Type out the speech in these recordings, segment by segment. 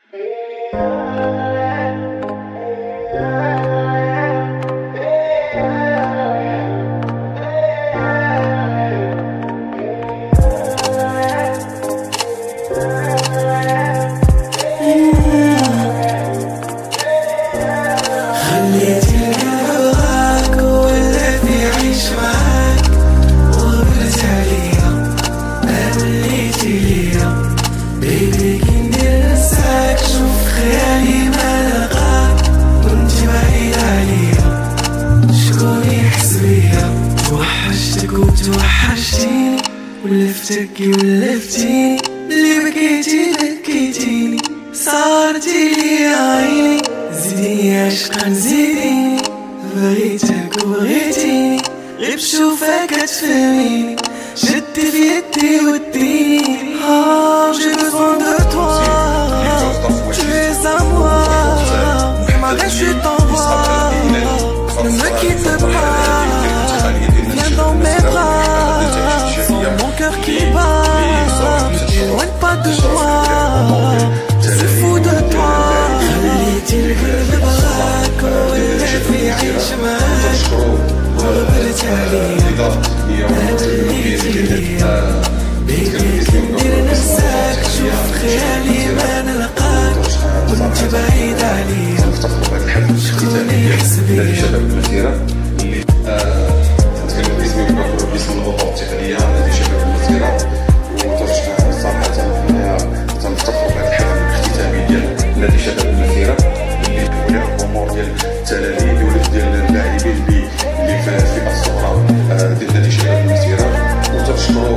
بيبي كي ندير ننساك شوف خيالي ما لقاك كنت بعيد عليا شكون يحس بيا توحشتك وتوحشتيني ولفتك ولفتيني اللي بكيتي بكيتيني صارتي لي عيني زيديني عشقا زيديني بغيتك وبغيتيني غير بشوفك تفهميني شدي في يدي وديني j'ai besoin de toi, tu es à moi, malgré je t'envoie, ne me quitte pas, viens dans mes bras, sans mon cœur qui bat, ne t'éloigne pas de moi, je suis fou de toi. خليتي القلب بغاك واللي يعيش معاك وغبرت عليا ما وليتي ليا بيبي كي ندير ننساك شوف خيالي ما نلقاك كنت بعيد عليا شكون يحس بيا شباب المسيرة اللي تنتكلم باسم الغرفة التقنية نادي شباب المسيرة صراحة تنفتخر بهذه الحفلة الاختتامي ديال نادي شباب المسيرة اللي هناك الجمهور ديال التلاميذ ولاد ديال اللاعبين اللي في الصغرى ديال نادي شباب المسيرة وتنشكروا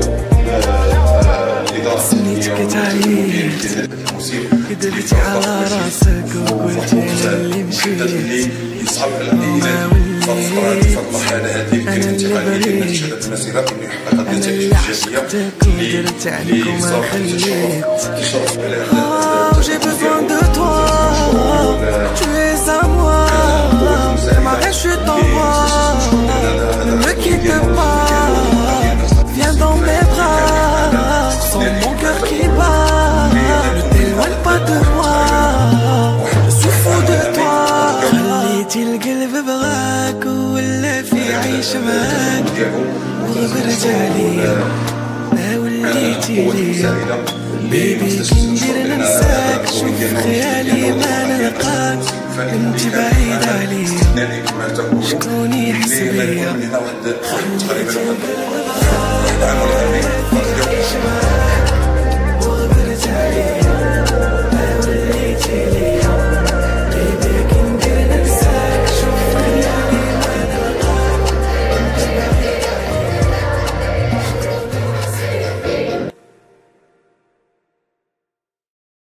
سكت عليك كدبتي على راسك وقلتي انا اللي مشيت وما وليت انا اللي بريت انا اللي عشقتك ودرت عليك وما خليت j'ai besoin de toi tu es à moi malgré je t'envoie ne me quitte pas viens dans mes bras sans mon cœur qui bat ne t'éloigne pas de moi je suis fou de toi خليتي القلب بغاك ولا في عيش معاك وغبرت عليا ما وليتي ليا بيبي كي ندير ننساك شوف خيالي ما نلقاك كنت بعيد عليا شكون يحس بيا خليتي القلب بغاك ولا في عيش معاك